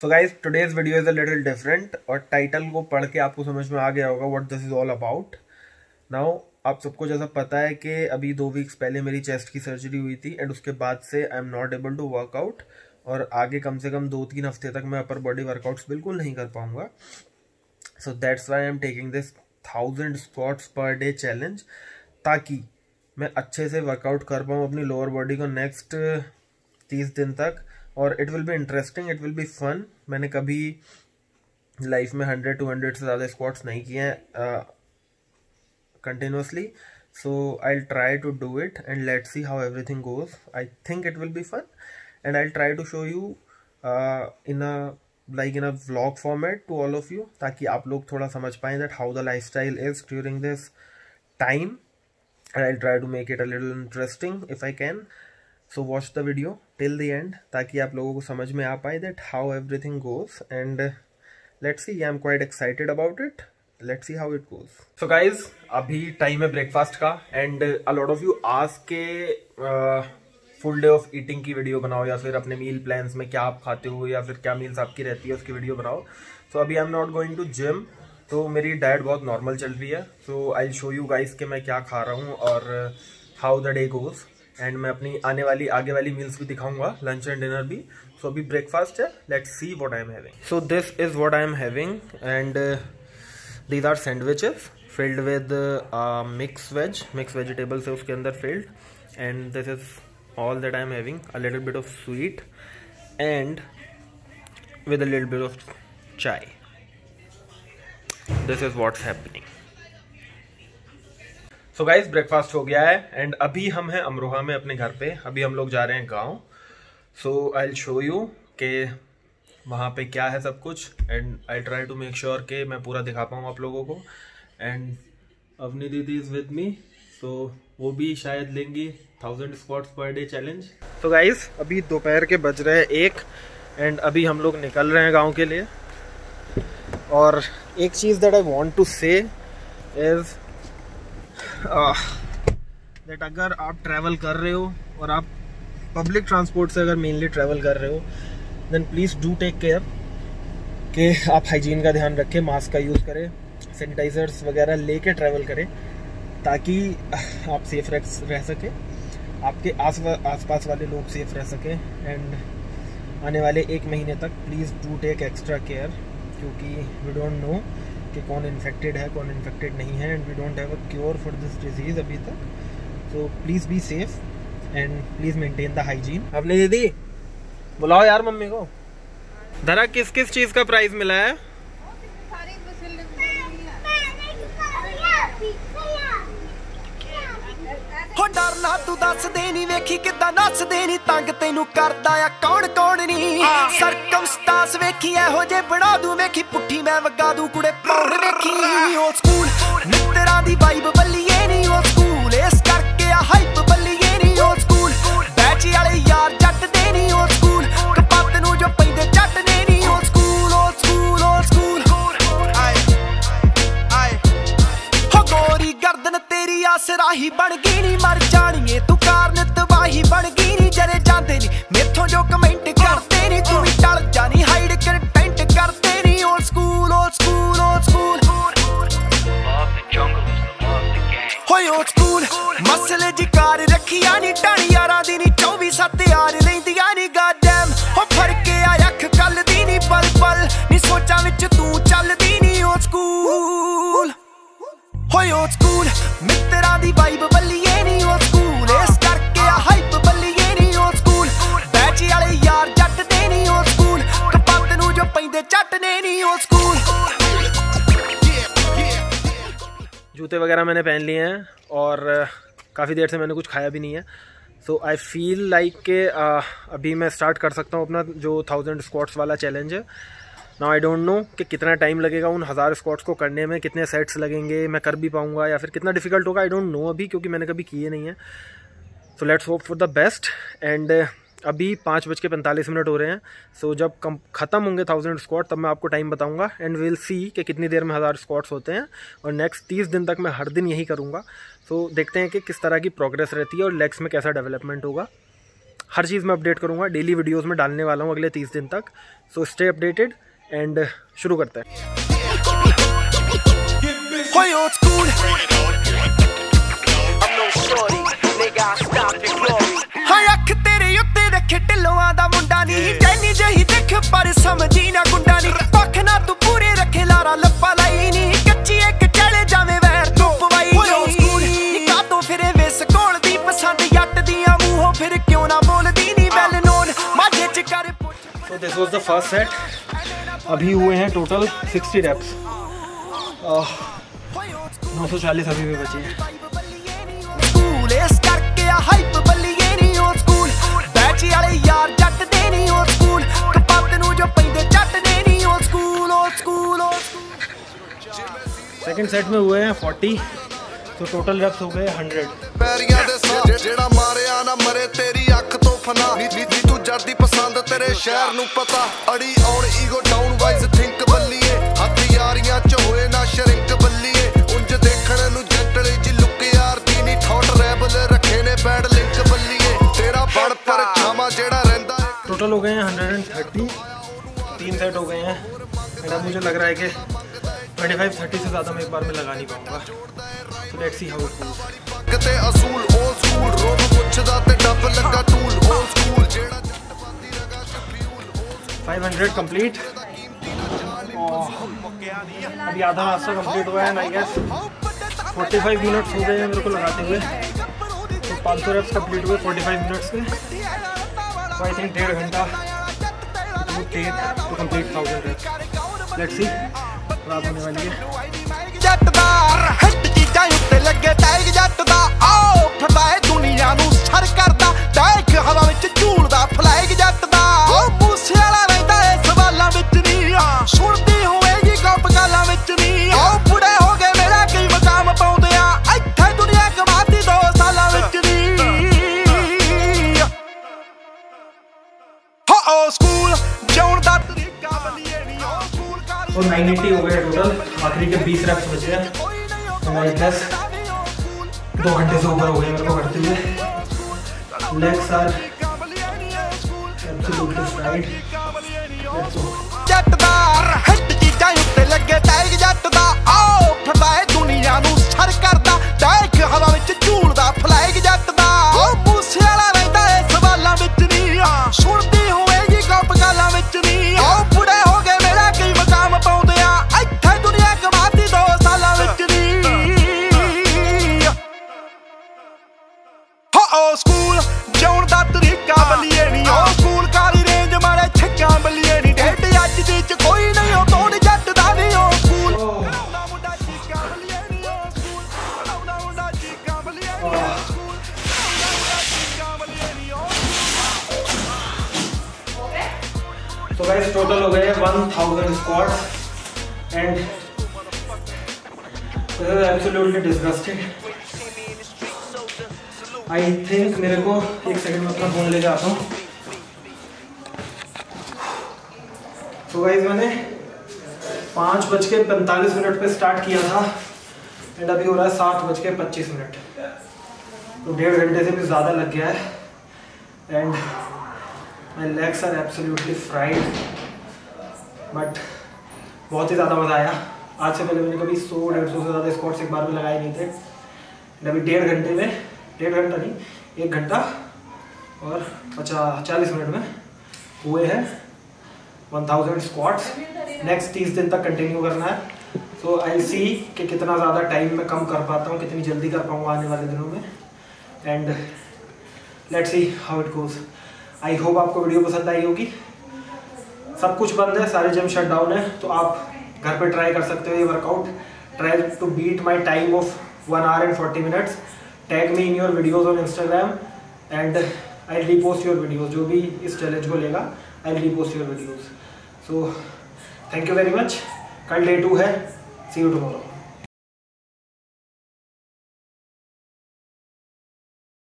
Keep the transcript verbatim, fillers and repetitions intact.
So guys today's video is a little different और title को पढ़ के आपको समझ में आ गया होगा what this is all about. Now आप सबको जैसा पता है कि अभी दो वीक्स पहले मेरी चेस्ट की सर्जरी हुई थी एंड उसके बाद से I am not able to workout और आगे कम से कम दो तीन हफ्ते तक मैं अपर बॉडी वर्कआउट्स बिल्कुल नहीं कर पाऊंगा। So that's why I am taking this thousand squats per day challenge ताकि मैं अच्छे से वर्कआउट कर पाऊँ अपनी लोअर बॉडी को नेक्स्ट तीस दिन तक। और it will be interesting, it will be fun. मैंने कभी लाइफ में हंड्रेड टू हंड्रेड से ज़्यादा स्क्वाट्स नहीं किए हैं continuously, so I try to do it and let's see how everything goes. I think it will be fun and I try to show you in a like in a vlog format to all of you, ताकि आप लोग थोड़ा समझ पाएं that how the life style is during this time and I'll try to make it a little interesting if I can. So watch the video till the end ताकि आप लोगों को समझ में आ पाए that how everything goes and uh, let's see. I'm quite excited about it. Let's see how it goes. So guys, अभी time है breakfast का and a lot of you ask के फुल डे ऑफ ईटिंग की video बनाओ या फिर अपने मील plans में क्या आप खाते हो या फिर क्या मील्स आपकी रहती है उसकी वीडियो बनाओ। So अभी I am not going to gym, तो मेरी डाइट बहुत नॉर्मल चल रही है। So I show you guys कि मैं क्या खा रहा हूँ और how the day goes and मैं अपनी आने वाली आगे वाली मील्स भी दिखाऊंगा, लंच एंड डिनर भी। सो so, अभी ब्रेकफास्ट है, let's see what I am having. So this is what I am having and these are sandwiches filled with mix veg mix vegetables है उसके अंदर filled and this is all that I am having. A little bit of sweet and with a little bit of chai. This is what's happening. So guys, breakfast हो गया है and अभी हम हैं अमरोहा में अपने घर पे। अभी हम लोग जा रहे हैं गांव। So I will show you कि वहाँ पे क्या है सब कुछ and I try to make sure कि मैं पूरा दिखा पाऊँ आप लोगों को। एंड अवनी दीदी इज विद मी, सो वो भी शायद लेंगी thousand squats per day challenge. तो गाइज अभी दोपहर के बज रहे हैं एक एंड अभी हम लोग निकल रहे हैं गाँव के लिए। और एक चीज़ that I want to say is that अगर आप ट्रैवल कर रहे हो और आप पब्लिक ट्रांसपोर्ट से अगर मेनली ट्रैवल कर रहे हो then please do take care कि आप हाइजीन का ध्यान रखें, मास्क का यूज़ करें, सैनिटाइजर्स वगैरह लेके ट्रैवल करें ताकि आप सेफ रह रह सकें, आपके आस आसपास वाले लोग सेफ रह सकें। एंड आने वाले एक महीने तक please do take extra care क्योंकि वी डोंट नो कि कौन इन्फेक्टेड है कौन इन्फेक्टेड नहीं है and we don't have a cure for this disease अभी तक। So please be safe and please maintain the hygiene. अपनी दीदी बुलाओ यार मम्मी को। धरा किस किस चीज़ का प्राइज मिला है? हो डरना तू दस दे नी वेखी किदा नस दे नी तंग तेनू करदा आ कौन कौन नी सरकमस्टांस वेखी एहो जे बना दूं वेखी पुट्ठी मैं वगा दूं कुड़े पौड़ वेखी ओ स्कूल मित्तरां दी वाइब बल्लीए नी ओ स्कूल इस करके आ हाइप बल्लीए नी ओ स्कूल बैच वाले यार जट दे नी ओ स्कूल कपत नू जो पैंदे जट दे नी ओ स्कूल ओ स्कूल ओ स्कूल आए आए हो गोरी गर्दन तेरी आसराही बन गई नी मर जानिए तू कारण तबाही बन गई नी जरे जाते नी मेथों जो कमेंट करते नी तू भी टल जानी हाइड कंटेंट करते नी ओ स्कूल ओ स्कूल ओ स्कूल होय ओ स्कूल मसले जिकार रखिया नी टाणी यारां दी नी चौबीस सत्त यार लैंदियां नी गॉडडैम हो फड़के आ अख कल दी नी पल पल नी सोचां विच तू चलदी नी ओ स्कूल होय ओ स्कूल मित्तरां दी वाइब बल्लीए नी ओ स्कूल इस करके आ हाइप बल्लीए नी ओ स्कूल बैच वाले यार जट दे नी ओ स्कूल कपत नू जो पैंदे जट ने नी ओ स्कूल। जूते वगैरह मैंने पहन लिए हैं और काफ़ी देर से मैंने कुछ खाया भी नहीं है। सो आई फील लाइक के अभी मैं स्टार्ट कर सकता हूँ अपना जो थाउजेंड स्क्वाट्स वाला चैलेंज है। नाउ आई डोंट नो कि कितना टाइम लगेगा उन हज़ार स्क्वाट्स को करने में, कितने सेट्स लगेंगे, मैं कर भी पाऊंगा या फिर कितना डिफिकल्ट होगा, आई डोंट नो अभी क्योंकि मैंने कभी किए नहीं है। So let's hope for the best. And अभी पाँच बज के पैंतालीस मिनट हो रहे हैं। सो so, जब कम ख़त्म होंगे थाउजेंड स्क्वाट तब मैं आपको टाइम बताऊंगा एंड विल सी कि कितनी देर में हज़ार स्क्वाट्स होते हैं। और नेक्स्ट तीस दिन तक मैं हर दिन यही करूँगा। सो so, देखते हैं कि किस तरह की प्रोग्रेस रहती है और लेग्स में कैसा डेवलपमेंट होगा। हर चीज़ मैं अपडेट करूँगा, डेली वीडियोज़ में डालने वाला हूँ अगले तीस दिन तक। सो स्टे अपडेटेड एंड शुरू करते हैं। पर समझी ना गुंडा नी पख ना तू पूरे रखे लारा लप्पा लाई नी कच्ची एक चले जावे वैर तू पवाई नी का तो फिरे वेस कोल दी पसंद जट दियां मूंहों फिर क्यों ना बोलदी नी वेल नोन माजे च कर। So this was the first set. अभी हुए हैं टोटल सिक्सटी रेप्स। नौ सौ चालीस अभी भी बचे हैं। स्कूल इस करके हाइप बल्लिए नी ओ स्कूल बैची वाले यार जट दे नी ओ स्कूल सेकंड सेट में हुए हैं चालीस, तो टोटल रेप्स हो गए हंड्रेड। पैरियां दे साथ जेड़ा मारिया ना मरे तेरी अख तो फना नी तू जर्दी पसंद तेरे शहर नु पता अड़ी ऑन ईगो डाउन वाइज थिंक बल्लिए हथ यारियां च होए ना शरिंक बल्लिए उंज देखण नु जंटल जी लुक यार दी नी ठोट रेबल रखे ने बैड लिंक बल्लिए तेरा बड़ पर छामा जेड़ा रहंदा। टोटल हो गए हैं एक सौ तीस, तीन सेट हो गए हैं। एंड अब मुझे लग रहा है कि पच्चीस तीस से ज़्यादा मैं एक बार में लगा नहीं पाऊंगा। So let's see how it goes. कते असूल ओल्ड स्कूल रोब पुछदा ते डब लगा टूल ओल्ड स्कूल जेड़ा जटपंदी लगा फ्यूल पाँच सौ कंप्लीट। अभी आधा रास्ता कंप्लीट हुआ है। आई गेस पैंतालीस मिनट्स हो गए हैं मेरे को लगाते हुए। तो पाँच सौ रेप्स कंप्लीट हुए पैंतालीस मिनट्स के। तो आई थिंक डेढ़ घंटा to complete thousand reps. Let's see रात होने वाली है। जट दा हट चीज़ां उत्ते लगे टैग जट दा आओ फटाए दुनिया नू सर करदा टैग हवा विच झूलदा फ्लैग जट दा ओ मूसे वाला रहिंदा ए सवालां विच नी सुणदी होएगी गप गालां विच नी ओ बुढ़े हो गए मेरा कई मकाम पाउंदे आ इत्थे दुनिया कमाती दो सालां विच नी हो ओ स्कूल जाउण दा तरीका बलिए नी ओ स्कूल तो नौ सौ अस्सी हो गए टोटल। आखिरी के बीस रेप्स बचे हैं। आई गेस दो घंटे से ऊपर हो गए मेरे को करते हुए। Legs are absolutely fried. जट दा हट चीज़ां उत्ते लगे टैग जट दा आओ फटाए दुनिया नू सर करदा टैग हवा विच झूलदा फ्लैग जट दा ओ मूसे वाला रहिंदा ए सवालां विच नी सुणदी होएगी गप गालां विच नी ओ बुढ़े हो गए मेरा कई मकाम पाउंदे आ इत्थे दुनिया कमाती दो सालां विच नी हो ओ स्कूल जाउण दा तरीका बल्लिए नी ओ स्कूल काली रेंज मारे छक्का बल्लिए नी ढेड अज दी च कोई नहीं हो तोड़ जट दा नी ओ स्कूल मुंडा चीका बल्लिए नी ओ स्कूल मुंडा चीका बल्लिए नी ओ स्कूल चीका बल्लिए नी ओ। तो गाइस टोटल हो गए one thousand squats and this is absolutely disgusting. I think मेरे को एक सेकंड में अपना फोन ले जाता हूँ। तो गाइस मैंने पाँच बज के पैंतालीस मिनट पे स्टार्ट किया था एंड अभी हो रहा है सात बज के पच्चीस मिनट। तो डेढ़ घंटे से भी ज़्यादा लग गया है and my legs are absolutely fried but बहुत ही ज़्यादा मज़ा आया। आज से पहले मैंने कभी सौ डेढ़ सौ से ज़्यादा स्क्वाट्स एक बार में लगाए नहीं थे। अभी डेढ़ घंटे में डेढ़ घंटा नहीं एक घंटा और पचास चालीस मिनट में हुए हैं वन थाउजेंड स्क्वाट्स। नेक्स्ट तीस दिन तक कंटिन्यू करना है। सो आई सी कि कितना ज़्यादा टाइम में कम कर पाता हूँ, कितनी जल्दी कर पाऊँगा आने वाले दिनों में। And let's see how it goes. I hope आपको वीडियो पसंद आई होगी। सब कुछ बंद है, सारे जिम शट डाउन है, तो आप घर पे ट्राई कर सकते हो ये workout. Try to beat my time of one hour and forty minutes. Tag me in your videos on Instagram and I repost your videos. जो भी इस चैलेंज को लेगा I repost your videos. So thank you very much. कल day two है। See you tomorrow.